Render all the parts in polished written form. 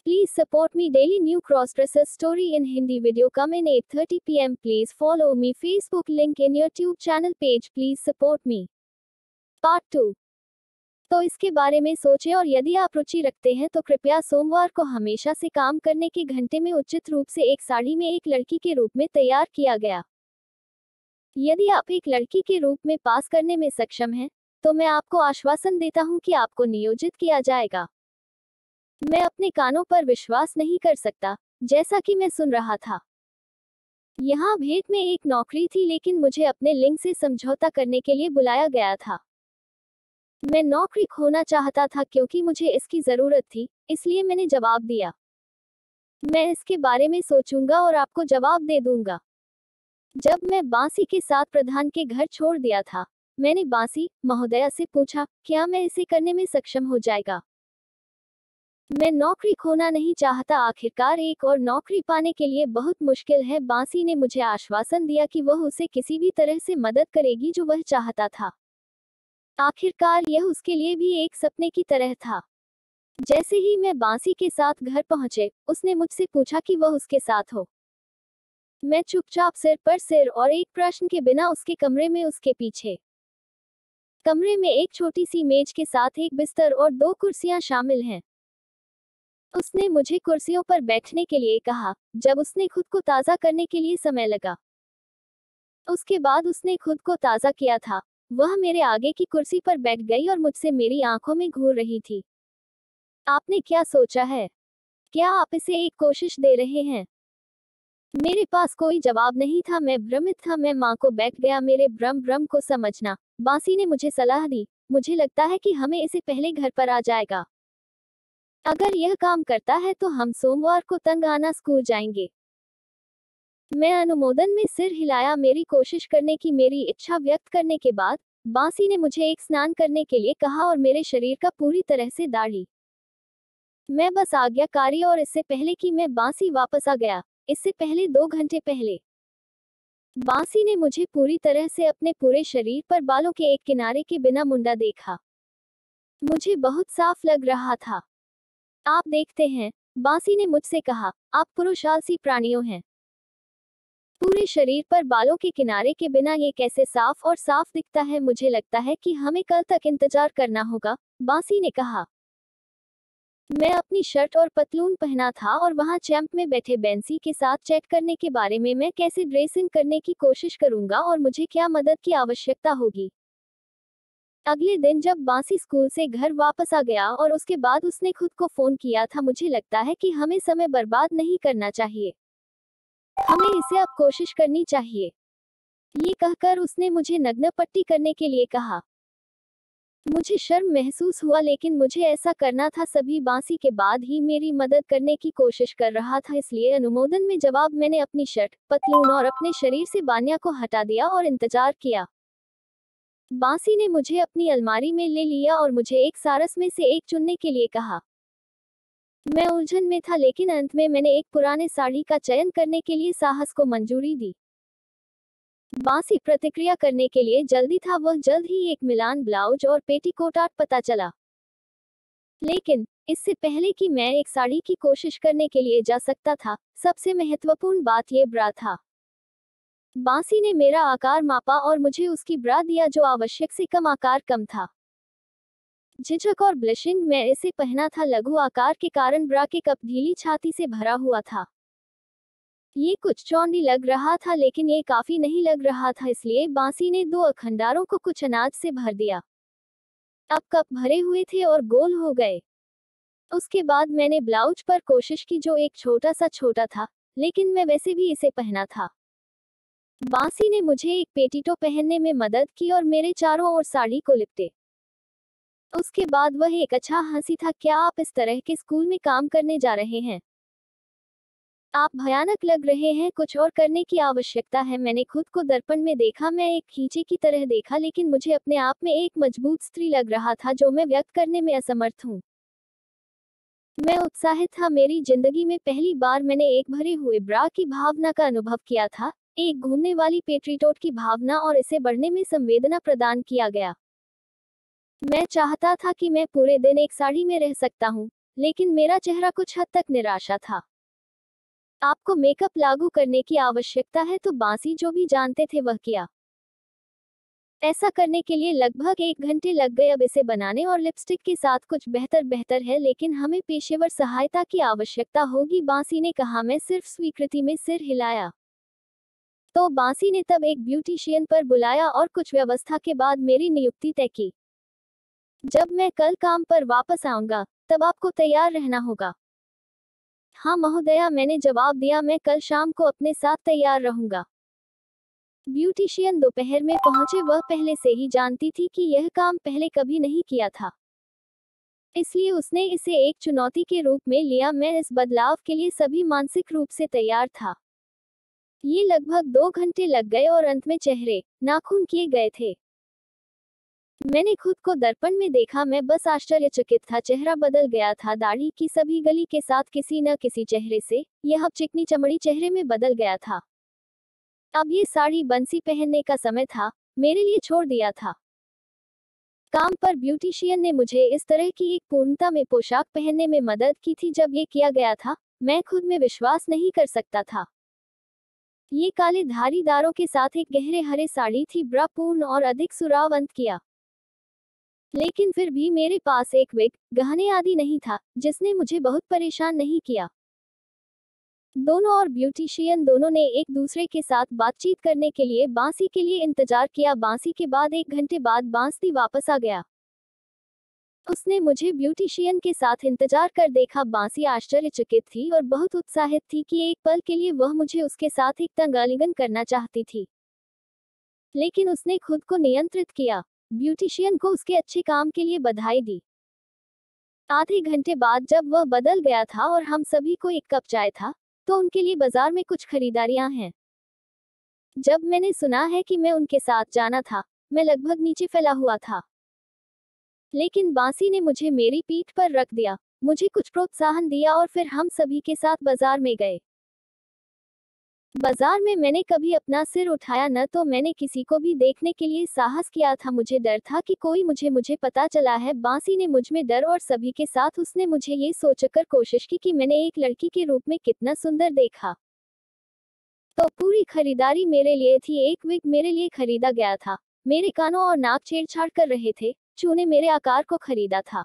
Please support me daily new cross-dresser story in Hindi video come in 8:30 p.m. Please follow me Facebook link in your YouTube channel page. Please support me. Part 2. तो इसके बारे में सोचें और यदि आप रुचि रखते हैं तो कृपया सोमवार को हमेशा से काम करने के घंटे में उचित रूप से एक साड़ी में एक लड़की के रूप में तैयार किया गया। यदि आप एक लड़की के रूप में पास करने में सक्षम हैं, तो मैं आपको आश्वासन देता हूं कि आपको नियोजित किया जाएगा। मैं अपने कानों पर विश्वास नहीं कर सकता, जैसा कि मैं सुन रहा था। यहाँ भेंट में एक नौकरी थी लेकिन मुझे अपने लिंग से समझौता करने के लिए बुलाया गया था। मैं नौकरी खोना चाहता था क्योंकि मुझे इसकी जरूरत थी, इसलिए मैंने जवाब दिया। मैं इसके बारे में सोचूंगा और आपको जवाब दे दूंगा। जब मैं बांसी के साथ प्रधान के घर छोड़ दिया था, मैंने बांसी महोदया से पूछा, क्या मैं इसे करने में सक्षम हो जाएगा? मैं नौकरी खोना नहीं चाहता। आखिरकार एक और नौकरी पाने के लिए बहुत मुश्किल है। बांसी ने मुझे आश्वासन दिया कि वह उसे किसी भी तरह से मदद करेगी जो वह चाहता था। आखिरकार यह उसके लिए भी एक सपने की तरह था। जैसे ही मैं बांसी के साथ घर पहुंचे, उसने मुझसे पूछा कि वह उसके साथ हो। मैं चुपचाप सिर पर सिर और एक प्रश्न के बिना उसके कमरे में उसके पीछे। कमरे में एक छोटी सी मेज के साथ एक बिस्तर और 2 कुर्सियां शामिल हैं। उसने मुझे कुर्सियों पर बैठने के लिए कहा। जब उसने खुद को ताज़ा करने के लिए समय लगा, उसके बाद उसने खुद को ताज़ा किया था, वह मेरे आगे की कुर्सी पर बैठ गई और मुझसे मेरी आंखों में घूर रही थी। आपने क्या सोचा है? क्या आप इसे एक कोशिश दे रहे हैं? मेरे पास कोई जवाब नहीं था। मैं भ्रमित था। मैं मां को बैठ गया। मेरे भ्रम को समझना। बांसी ने मुझे सलाह दी। मुझे लगता है कि हमें इसे पहले घर पर आ जाएगा। अगर यह काम करता है तो हम सोमवार को तंग आना स्कूल जाएंगे। मैं अनुमोदन में सिर हिलाया। मेरी कोशिश करने की मेरी इच्छा व्यक्त करने के बाद बांसी ने मुझे एक स्नान करने के लिए कहा और मेरे शरीर का पूरी तरह से दाढ़ी। मैं बस आज्ञाकारी और इससे पहले कि मैं बांसी वापस आ गया, इससे पहले 2 घंटे पहले, बांसी ने मुझे पूरी तरह से अपने पूरे शरीर पर बालों के एक किनारे के बिना मुंडा देखा। मुझे बहुत साफ लग रहा था। आप देखते हैं, बांसी ने मुझसे कहा, आप पुरुष आलसी प्राणियों हैं। पूरे शरीर पर बालों के किनारे के बिना ये कैसे साफ और साफ दिखता है? मुझे लगता है कि हमें कल तक इंतजार करना होगा, बांसी ने कहा। मैं अपनी शर्ट और पतलून पहना था और वहां चैंप में बैठे बेंसी के साथ चैट करने के बारे में मैं कैसे ड्रेसिंग करने की कोशिश करूंगा और मुझे क्या मदद की आवश्यकता होगी। अगले दिन जब बांसी स्कूल से घर वापस आ गया और उसके बाद उसने खुद को फोन किया था, मुझे लगता है कि हमें समय बर्बाद नहीं करना चाहिए, हमें इसे अब कोशिश करनी चाहिए। ये कहकर उसने मुझे नग्न पट्टी करने के लिए कहा। मुझे शर्म महसूस हुआ लेकिन मुझे ऐसा करना था। सभी बांसी के बाद ही मेरी मदद करने की कोशिश कर रहा था, इसलिए अनुमोदन में जवाब मैंने अपनी शर्ट, पतलून और अपने शरीर से बानिया को हटा दिया और इंतजार किया। बांसी ने मुझे अपनी अलमारी में ले लिया और मुझे एक सारस में से एक चुनने के लिए कहा। मैं उलझन में था लेकिन अंत में मैंने एक पुराने साड़ी का चयन करने के लिए साहस को मंजूरी दी। बांसी प्रतिक्रिया करने के लिए जल्दी था। वह जल्द ही एक मिलान ब्लाउज और पेटीकोट आर्ट पता चला। लेकिन इससे पहले कि मैं एक साड़ी की कोशिश करने के लिए जा सकता था, सबसे महत्वपूर्ण बात यह ब्रा था। बांसी ने मेरा आकार मापा और मुझे उसकी ब्रा दिया जो आवश्यक से कम आकार कम था। झिझक और ब्लशिंग मैं इसे पहना था। लघु आकार के कारण ब्रा के कप ढीली छाती से भरा हुआ था। ये कुछ चौंडी लग रहा था लेकिन ये काफी नहीं लग रहा था, इसलिए बांसी ने 2 अखंडारों को कुछ अनाज से भर दिया। अब कप भरे हुए थे और गोल हो गए। उसके बाद मैंने ब्लाउज पर कोशिश की जो एक छोटा था, लेकिन मैं वैसे भी इसे पहना था। बांसी ने मुझे एक पेटीटो पहनने में मदद की और मेरे चारों ओर साड़ी को लिपटे। उसके बाद वह एक अच्छा हंसी था। क्या आप इस तरह के स्कूल में काम करने जा रहे हैं? आप भयानक लग रहे हैं। कुछ और करने की आवश्यकता है। मैंने खुद को दर्पण में देखा। मैं एक खींचे की तरह देखा लेकिन मुझे अपने आप में एक मजबूत स्त्री लग रहा था जो मैं व्यक्त करने में असमर्थ हूँ। मैं उत्साहित था। मेरी जिंदगी में पहली बार मैंने एक भरे हुए ब्रा की भावना का अनुभव किया था, एक घूमने वाली पेट्रीटोट की भावना, और इसे बढ़ने में संवेदना प्रदान किया गया। मैं चाहता था कि मैं पूरे दिन एक साड़ी में रह सकता हूँ, लेकिन मेरा चेहरा कुछ हद तक निराशा था। आपको मेकअप लागू करने की आवश्यकता है तो बांसी जो भी जानते थे वह किया। ऐसा करने के लिए लगभग 1 घंटे लग गए। अब इसे बनाने और लिपस्टिक के साथ कुछ बेहतर है, लेकिन हमें पेशेवर सहायता की आवश्यकता होगी, बांसी ने कहा। मैं सिर्फ स्वीकृति में सिर हिलाया। तो बांसी ने तब एक ब्यूटिशियन पर बुलाया और कुछ व्यवस्था के बाद मेरी नियुक्ति तय की। जब मैं कल काम पर वापस आऊंगा तब आपको तैयार रहना होगा। हाँ महोदया, मैंने जवाब दिया, मैं कल शाम को अपने साथ तैयार रहूंगा। ब्यूटिशियन दोपहर में पहुंचे। वह पहले से ही जानती थी कि यह काम पहले कभी नहीं किया था, इसलिए उसने इसे एक चुनौती के रूप में लिया। मैं इस बदलाव के लिए सभी मानसिक रूप से तैयार था। ये लगभग 2 घंटे लग गए और अंत में चेहरे, नाखून किए गए थे। मैंने खुद को दर्पण में देखा। मैं बस आश्चर्यचकित था। चेहरा बदल गया था। दाढ़ी की सभी गली के साथ किसी न किसी चेहरे से, यह अब चिकनी चमड़ी चेहरे में बदल गया था। अब ये साड़ी बंसी पहनने का समय था, मेरे लिए छोड़ दिया था। काम पर ब्यूटिशियन ने मुझे इस तरह की एक पूर्णता में पोशाक पहनने में मदद की थी। जब ये किया गया था, मैं खुद में विश्वास नहीं कर सकता था। ये काले धारीदारों के साथ एक गहरे हरे साड़ी थी, ब्रा पूर्ण और अधिक सुराव अंत किया। लेकिन फिर भी मेरे पास एक विग, गहने आदि नहीं था, जिसने मुझे बहुत परेशान नहीं किया। दोनों और ब्यूटिशियन दोनों ने एक दूसरे के साथ बातचीत करने के लिए बांसी के लिए इंतजार किया। बांसी के बाद 1 घंटे बाद बांसी वापस आ गया। उसने मुझे ब्यूटिशियन के साथ इंतजार कर देखा। बांसी आश्चर्यचकित थी और बहुत उत्साहित थी कि एक पल के लिए वह मुझे उसके साथ एक तंग आलिंगन करना चाहती थी, लेकिन उसने खुद को नियंत्रित किया। ब्यूटिशियन को उसके अच्छे काम के लिए बधाई दी। आधे घंटे बाद जब वह बदल गया था और हम सभी को एक कप चाय था, तो उनके लिए बाजार में कुछ खरीदारियां हैं। जब मैंने सुना है कि मैं उनके साथ जाना था, मैं लगभग नीचे फैला हुआ था, लेकिन बांसी ने मुझे मेरी पीठ पर रख दिया, मुझे कुछ प्रोत्साहन दिया और फिर हम सभी के साथ बाजार में गए। बाजार में मैंने कभी अपना सिर उठाया न तो मैंने किसी को भी देखने के लिए साहस किया था। मुझे डर था कि कोई मुझे पता चला है। बांसी ने मुझ में डर और सभी के साथ उसने मुझे ये सोचकर कोशिश की कि मैंने एक लड़की के रूप में कितना सुंदर देखा। तो पूरी खरीदारी मेरे लिए थी। एक विग मेरे लिए खरीदा गया था, मेरे कानों और नाक छेड़छाड़ कर रहे थे, चूने मेरे आकार को खरीदा था।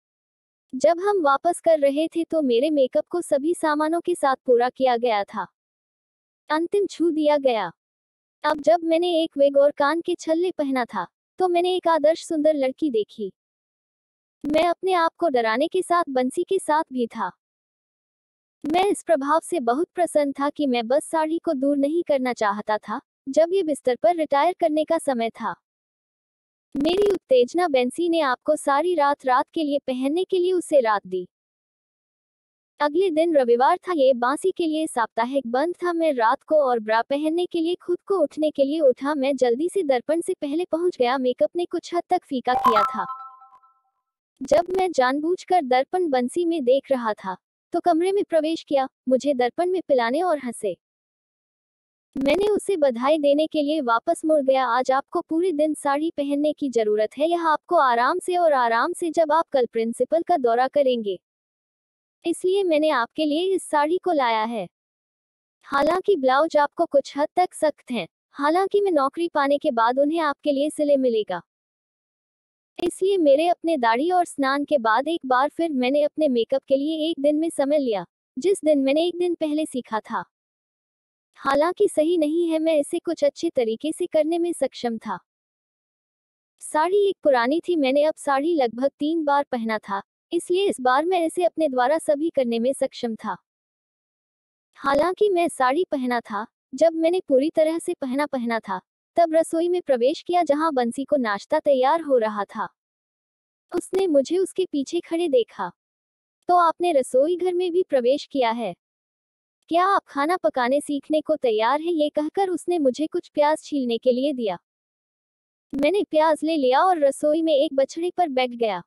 जब हम वापस कर रहे थे तो मेरे मेकअप को सभी सामानों के साथ पूरा किया गया था, अंतिम छू दिया गया। अब जब मैंने एक विग और कान के छल्ले पहना था, तो मैंने एक आदर्श सुंदर लड़की देखी। मैं अपने आप को डराने के साथ बंसी के साथ भी था। मैं इस प्रभाव से बहुत प्रसन्न था कि मैं बस साड़ी को दूर नहीं करना चाहता था। जब ये बिस्तर पर रिटायर करने का समय था, मेरी उत्तेजना बेंसी ने आपको सारी रात के लिए पहनने के लिए उसे रात दी। अगले दिन रविवार था। ये बांसी के लिए साप्ताहिक बंद था। मैं रात को और ब्रा पहनने के लिए खुद को उठने के लिए उठा। मैं जल्दी से दर्पण से पहले पहुंच गया। मेकअप ने कुछ हद तक फीका किया था। जब मैं जानबूझकर दर्पण बंसी में देख रहा था, तो कमरे में प्रवेश किया, मुझे दर्पण में पिलाने और हंसे। मैंने उसे बधाई देने के लिए वापस मुड़ गया। आज आपको पूरे दिन साड़ी पहनने की जरूरत है। यह आपको आराम से जब आप कल प्रिंसिपल का दौरा करेंगे, इसलिए मैंने आपके लिए इस साड़ी को लाया है। हालांकि ब्लाउज आपको कुछ हद तक सख्त हैं, हालांकि मैं नौकरी पाने के बाद उन्हें आपके लिए सिले मिलेगा। इसलिए मेरे अपने दाढ़ी और स्नान के बाद एक बार फिर मैंने अपने मेकअप के लिए एक दिन में समय लिया, जिस दिन मैंने एक दिन पहले सीखा था। हालांकि सही नहीं है, मैं इसे कुछ अच्छे तरीके से करने में सक्षम था। साड़ी एक पुरानी थी। मैंने अब साड़ी लगभग 3 बार पहना था, इसलिए इस बार मैं इसे अपने द्वारा सभी करने में सक्षम था। हालांकि मैं साड़ी पहना था, जब मैंने पूरी तरह से पहना था, तब रसोई में प्रवेश किया जहां बंसी को नाश्ता तैयार हो रहा था। उसने मुझे उसके पीछे खड़े देखा। तो आपने रसोई घर में भी प्रवेश किया है? क्या आप खाना पकाने सीखने को तैयार हैं? ये कहकर उसने मुझे कुछ प्याज छीलने के लिए दिया। मैंने प्याज ले लिया और रसोई में एक बछड़े पर बैठ गया।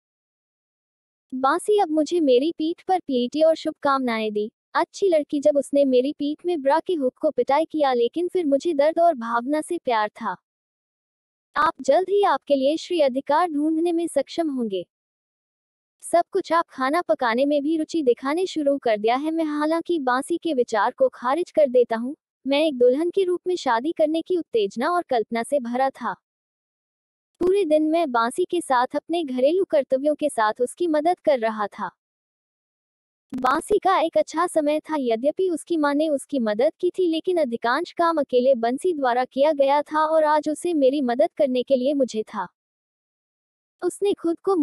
बांसी अब मुझे मेरी पीठ पर पीटी और शुभकामनाएं दी। अच्छी लड़की। जब उसने मेरी पीठ में ब्रा के हुक को पिटाई किया, लेकिन फिर मुझे दर्द और भावना से प्यार था। आप जल्द ही आपके लिए श्री अधिकार ढूंढने में सक्षम होंगे। सब कुछ आप खाना पकाने में भी रुचि दिखाने शुरू कर दिया है। मैं हालांकि बांसी के विचार को खारिज कर देता हूँ। मैं एक दुल्हन के रूप में शादी करने की उत्तेजना और कल्पना से भरा था। पूरे दिन मैं बांसी के साथ अपने घरेलू कर्तव्यों के साथ उसकी मदद कर रहा था। बांसी का एक अच्छा समय था, यद्यपि उसकी मां ने उसकी मदद की थी, लेकिन अधिकांश काम अकेले बंसी द्वारा किया गया था और आज उसे मेरी मदद करने के लिए मुझे था। उसने खुद को